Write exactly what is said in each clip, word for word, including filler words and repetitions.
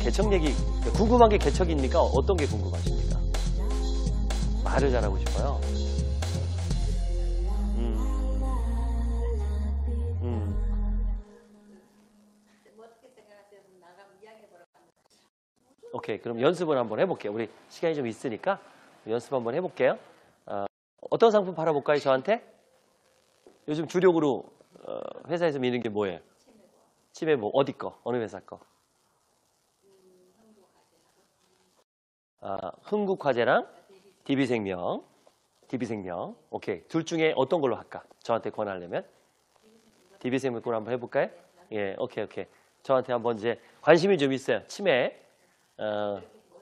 개척 얘기, 궁금한 게 개척입니까? 어떤 게 궁금하십니까? 말을 잘하고 싶어요. 음. 음. 오케이, 그럼 연습을 한번 해볼게요. 우리 시간이 좀 있으니까 연습 한번 해볼게요. 어, 어떤 상품 팔아볼까요, 저한테? 요즘 주력으로 어, 회사에서 미는 게 뭐예요? 치매보. 어디 거? 어느 회사 거? 아, 흥국화재랑 디비생명. 디비생명. 오케이. 둘 중에 어떤 걸로 할까? 저한테 권하려면? 디비생명 걸로 한번 해볼까요? 예, 오케이, 오케이. 저한테 한번 이제 관심이 좀 있어요. 치매. 어.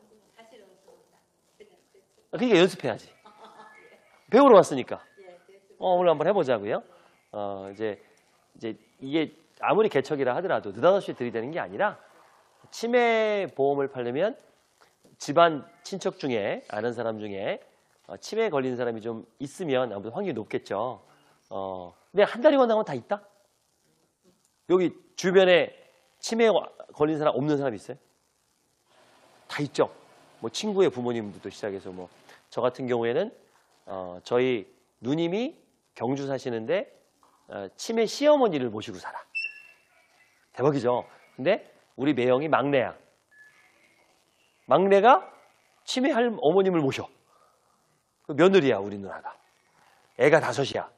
그러니까 연습해야지. 배우러 왔으니까. 어, 오늘 한번 해보자고요. 어, 이제, 이제 이게 아무리 개척이라 하더라도 느닷없이 들이대는 게 아니라 치매 보험을 팔려면 집안 친척 중에 아는 사람 중에 어, 치매에 걸린 사람이 좀 있으면 아무래도 확률이 높겠죠. 어, 근데 한 달이 건너면 다 있다? 여기 주변에 치매에 걸린 사람 없는 사람 있어요? 다 있죠. 뭐 친구의 부모님부터 시작해서 뭐 저 같은 경우에는 어, 저희 누님이 경주 사시는데 어, 치매 시어머니를 모시고 살아. 대박이죠. 근데 우리 매형이 막내야. 막내가 치매 할 어머님을 모셔. 며느리야, 우리 누나가. 애가 다섯이야.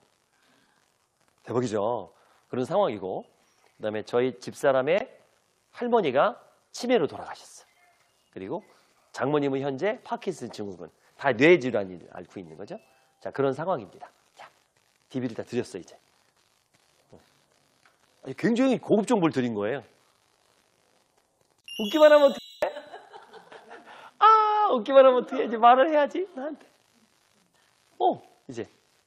대박이죠. 그런 상황이고, 그 다음에 저희 집사람의 할머니가 치매로 돌아가셨어. 그리고 장모님은 현재 파킨슨 증후군, 다 뇌질환을 앓고 있는 거죠. 자, 그런 상황입니다. 자, 디비를 다 드렸어, 이제. 굉장히 고급 정보를 드린 거예요. 웃기만 하면 어떡해? 아, 웃기만 하면 어떡해? 이제 말을 해야지, 나한테. 어, 이제.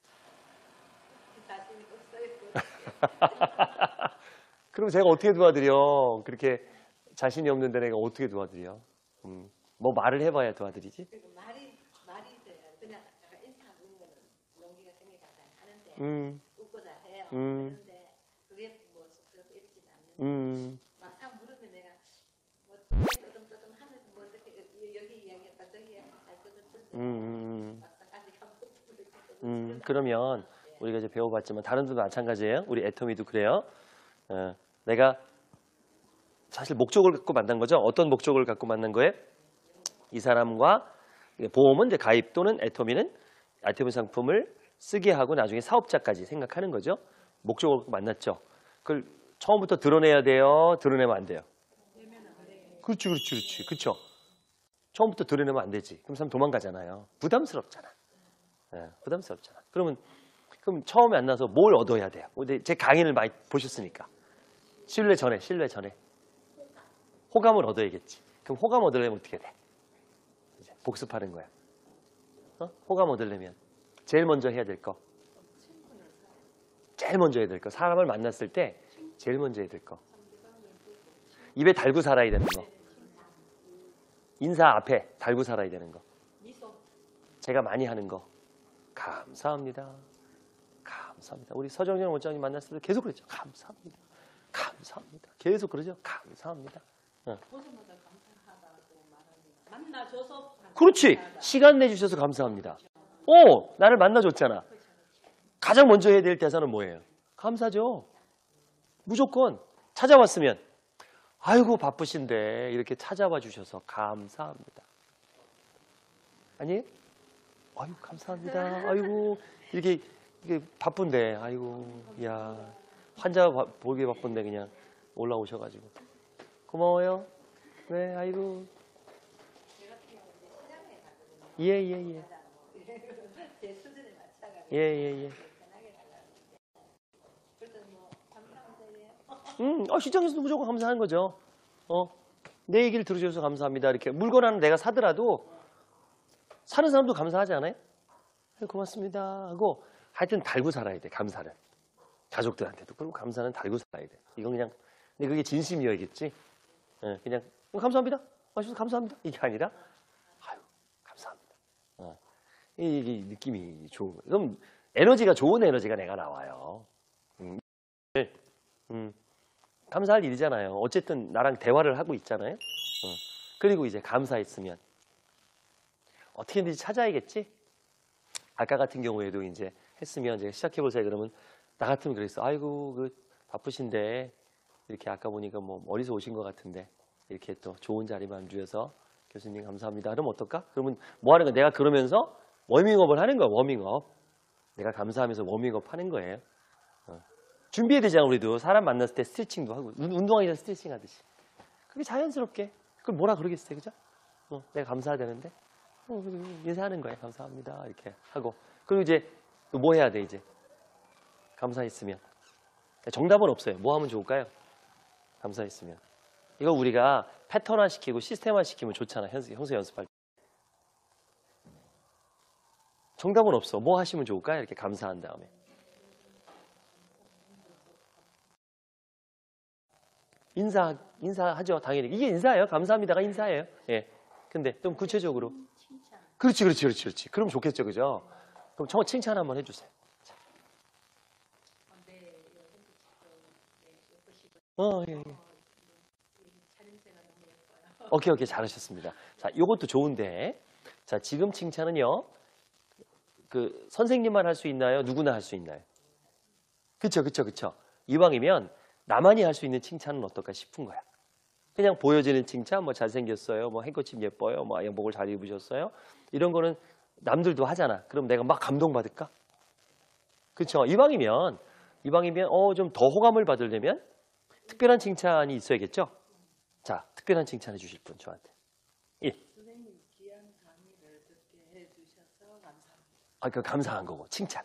그럼 제가 어떻게 도와드려? 그렇게 자신이 없는데 내가 어떻게 도와드려? 음, 뭐 말을 해봐야 도와드리지? 말이, 말이 돼요. 그냥 인사하는 거는 용기가 생기니까 하는데, 음. 웃고자 해요. 음. 그런데 그게 뭐 쑥스럽고 이러진 않는데, 음. 막상 물으면 내가 뭐 떠듬떠듬 하면서 뭐 어떻게 여기 이야기했다 저기 할 것을 듣는데, 음. 막상 아직 한 번도 음, 그러면 우리가 이제 배워봤지만 다른 데도 마찬가지예요. 우리 애터미도 그래요. 어, 내가 사실 목적을 갖고 만난 거죠. 어떤 목적을 갖고 만난 거예요? 이 사람과 보험은 이제 가입 또는 애터미는 애터미 상품을 쓰게 하고 나중에 사업자까지 생각하는 거죠. 목적을 갖고 만났죠. 그걸 처음부터 드러내야 돼요? 드러내면 안 돼요? 그렇지, 그렇지, 그렇지. 그렇죠. 처음부터 드러내면 안 되지. 그럼 사람 도망가잖아요. 부담스럽잖아. 네, 부담스럽잖아. 그러면 그럼 처음에 안 나서 뭘 얻어야 돼요? 제 강의를 많이 보셨으니까. 신뢰 전에, 신뢰 전에. 호감을 얻어야겠지. 그럼 호감 얻으려면 어떻게 돼? 이제 복습하는 거야. 어? 호감 얻으려면 제일 먼저 해야 될 거. 제일 먼저 해야 될 거. 사람을 만났을 때 제일 먼저 해야 될 거. 입에 달고 살아야 되는 거. 인사 앞에 달고 살아야 되는 거. 제가 많이 하는 거. 감사합니다. 감사합니다. 우리 서정현 원장님 만났을 때 계속 그랬죠. 감사합니다. 감사합니다. 계속 그러죠. 감사합니다. 어. 만나줘서 그렇지. 시간 내주셔서 감사합니다. 오, 나를 만나줬잖아. 가장 먼저 해야 될 대사는 뭐예요? 감사죠. 무조건 찾아왔으면 아이고 바쁘신데 이렇게 찾아와 주셔서 감사합니다. 아니에요? 아유 감사합니다. 아이고 이렇게, 이게 바쁜데 아이고 야 환자 보기 바쁜데 그냥 올라오셔가지고 고마워요. 네 아이고 예예예 예예예 음, 어, 시장에서도 무조건 감사한 거죠. 어, 내 얘기를 들어주셔서 감사합니다. 이렇게 물건 하나 내가 사더라도 사는 사람도 감사하지 않아요? 네, 고맙습니다 하고 하여튼 달고 살아야 돼. 감사는 가족들한테도 그리고 감사는 달고 살아야 돼. 이건 그냥 근데 그게 진심이어야겠지. 네, 그냥 어, 감사합니다. 와주셔서 감사합니다 이게 아니라 아유 감사합니다. 어, 이게 느낌이 좋은 거예요. 그럼 에너지가 좋은 에너지가 내가 나와요. 음, 음. 감사할 일이잖아요. 어쨌든 나랑 대화를 하고 있잖아요. 그리고 이제 감사했으면 어떻게든지 찾아야겠지. 아까 같은 경우에도 이제 했으면 이제 시작해보세요. 그러면 나 같으면 그랬어. 아이고 그 바쁘신데 이렇게 아까 보니까 뭐 어디서 오신 것 같은데 이렇게 또 좋은 자리만 주셔서 교수님 감사합니다. 그러면 어떨까? 그러면 뭐 하는 거야? 내가 그러면서 워밍업을 하는 거야. 워밍업. 내가 감사하면서 워밍업 하는 거예요. 어. 준비해야 되잖아. 우리도 사람 만났을 때 스트레칭도 하고 운- 운동하기 전에 스트레칭 하듯이. 그게 자연스럽게. 그걸 뭐라 그러겠어요. 그죠? 어, 내가 감사하다는데 어, 인사하는 거예요. 감사합니다. 이렇게 하고. 그리고 이제 뭐 해야 돼 이제? 감사했으면. 정답은 없어요. 뭐 하면 좋을까요? 감사했으면. 이거 우리가 패턴화 시키고 시스템화 시키면 좋잖아. 형수 연습할 때. 정답은 없어. 뭐 하시면 좋을까요? 이렇게 감사한 다음에. 인사, 인사하죠. 당연히. 이게 인사예요. 감사합니다가 인사예요. 예. 근데 좀 구체적으로. 칭찬. 그렇지, 그렇지, 그렇지, 그렇지. 그럼 좋겠죠. 그죠? 그럼 저 칭찬 한번 해주세요. 어, 네, 여행도 네, 예쁘시고 어, 예, 예. 차림새가 너무 예뻐요. 오케이, 오케이. 잘하셨습니다. 자, 요것도 좋은데. 자, 지금 칭찬은요. 그 선생님만 할 수 있나요? 누구나 할 수 있나요? 그쵸, 그쵸, 그쵸. 이왕이면 나만이 할 수 있는 칭찬은 어떨까 싶은 거야. 그냥 보여지는 칭찬, 뭐 잘생겼어요, 뭐 행거칩 예뻐요, 뭐 양복을 잘 입으셨어요. 이런 거는 남들도 하잖아. 그럼 내가 막 감동받을까? 그쵸. 이왕이면, 이왕이면, 어, 좀 더 호감을 받으려면 특별한 칭찬이 있어야겠죠? 자, 특별한 칭찬 해주실 분 저한테. 예. 선생님 귀한 강의를 듣게 해주셔서 감사합니다. 아, 그 감사한 거고 칭찬.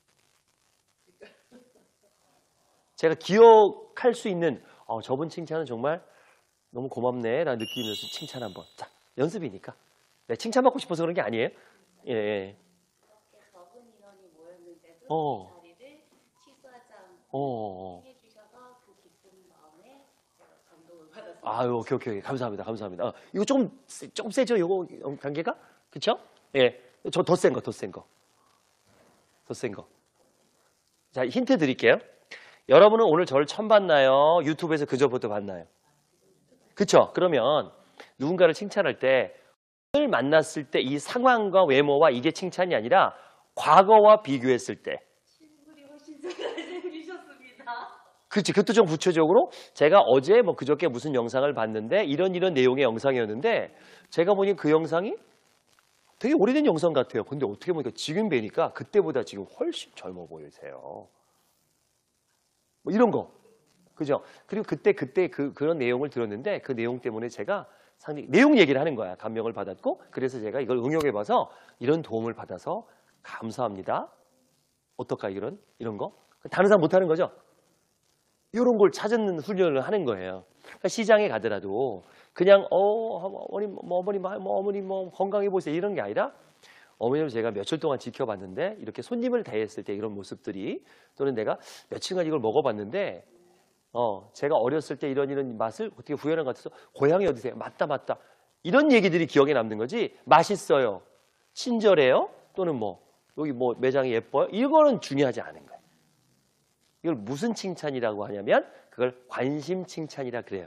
제가 기억할 수 있는 어, 저분 칭찬은 정말 너무 고맙네라는 느끼면서 칭찬 한번. 자, 연습이니까. 네, 칭찬받고 싶어서 그런 게 아니에요. 예. 예. 그렇게 적은 인원이 모였는데도 어. 이 자리를 취소하지 않고 어. 해주셔서 그 기쁜 마음에 제가 감동을 받았습니다. 아유, 오케이, 오케이. 감사합니다. 감사합니다. 어, 이거 조금 세- 조금 세죠? 이거 관계가? 그렇죠? 예. 저 더 센 거, 더 센 거. 더 센 거. 자, 힌트 드릴게요. 여러분은 오늘 저를 처음 봤나요? 유튜브에서 그저부터 봤나요? 그쵸? 그러면 누군가를 칭찬할 때 오늘 만났을 때 이 상황과 외모와 이게 칭찬이 아니라 과거와 비교했을 때. 실물이 훨씬 잘생기셨습니다. 그렇지. 그것도 좀 구체적으로 제가 어제 뭐 그저께 무슨 영상을 봤는데 이런 이런 내용의 영상이었는데 제가 보니 그 영상이 되게 오래된 영상 같아요. 근데 어떻게 보니까 지금 뵈니까 그때보다 지금 훨씬 젊어 보이세요. 뭐 이런 거. 그죠? 그리고 그때 그때 그 그런 내용을 들었는데 그 내용 때문에 제가 상당히 내용 얘기를 하는 거야. 감명을 받았고 그래서 제가 이걸 응용해 봐서 이런 도움을 받아서 감사합니다. 어떨까 이런 이런 거? 다른 사람 못 하는 거죠? 이런 걸 찾는 훈련을 하는 거예요. 그러니까 시장에 가더라도 그냥 어 어머님 뭐 어머님 뭐 어머님 뭐 건강해 보세요 이런 게 아니라 어머님을 제가 며칠 동안 지켜봤는데 이렇게 손님을 대했을 때 이런 모습들이 또는 내가 며칠간 이걸 먹어봤는데 어 제가 어렸을 때 이런 이런 맛을 어떻게 구현한 것 같아서 고향이 어디세요? 맞다 맞다 이런 얘기들이 기억에 남는 거지. 맛있어요, 친절해요 또는 뭐 여기 뭐 매장이 예뻐요 이거는 중요하지 않은 거예요. 이걸 무슨 칭찬이라고 하냐면 그걸 관심 칭찬이라 그래요.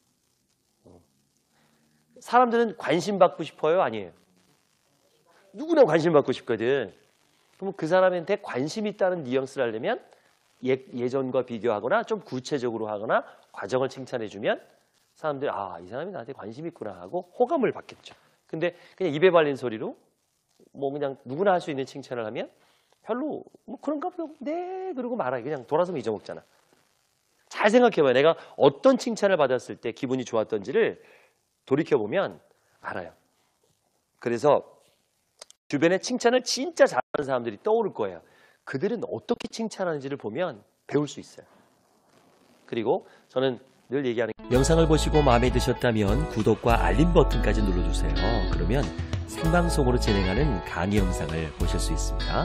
사람들은 관심 받고 싶어요? 아니에요? 누구나 관심 받고 싶거든. 그럼 그 사람한테 관심 있다는 뉘앙스를 하려면 예, 예전과 비교하거나 좀 구체적으로 하거나 과정을 칭찬해주면 사람들이 아, 이 사람이 나한테 관심 있구나 하고 호감을 받겠죠. 근데 그냥 입에 발린 소리로 뭐 그냥 누구나 할 수 있는 칭찬을 하면 별로 뭐 그런가 보요. 네 그러고 말아요. 그냥 돌아서면 잊어먹잖아. 잘 생각해봐요. 내가 어떤 칭찬을 받았을 때 기분이 좋았던지를 돌이켜보면 알아요. 그래서 주변에 칭찬을 진짜 잘하는 사람들이 떠오를 거예요. 그들은 어떻게 칭찬하는지를 보면 배울 수 있어요. 그리고 저는 늘 얘기하는 영상을 보시고 마음에 드셨다면 구독과 알림 버튼까지 눌러주세요. 그러면 생방송으로 진행하는 강의 영상을 보실 수 있습니다.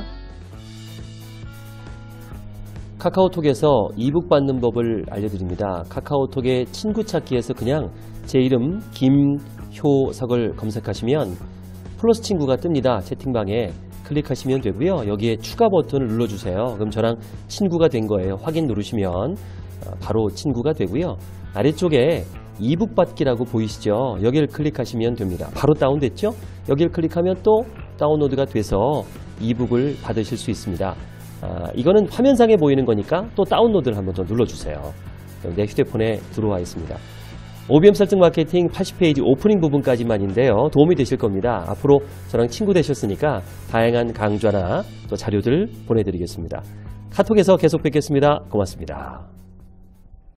카카오톡에서 이북 받는 법을 알려드립니다. 카카오톡의 친구 찾기에서 그냥 제 이름 김효석을 검색하시면 플러스 친구가 뜹니다. 채팅방에 클릭하시면 되고요. 여기에 추가 버튼을 눌러주세요. 그럼 저랑 친구가 된 거예요. 확인 누르시면 바로 친구가 되고요. 아래쪽에 이북 받기라고 보이시죠? 여기를 클릭하시면 됩니다. 바로 다운됐죠? 여기를 클릭하면 또 다운로드가 돼서 이북을 받으실 수 있습니다. 아, 이거는 화면상에 보이는 거니까 또 다운로드를 한번 더 눌러주세요. 내 휴대폰에 들어와 있습니다. 오비엠 설득 마케팅 팔십 페이지 오프닝 부분까지만인데요. 도움이 되실 겁니다. 앞으로 저랑 친구 되셨으니까 다양한 강좌나 또 자료들 보내드리겠습니다. 카톡에서 계속 뵙겠습니다. 고맙습니다.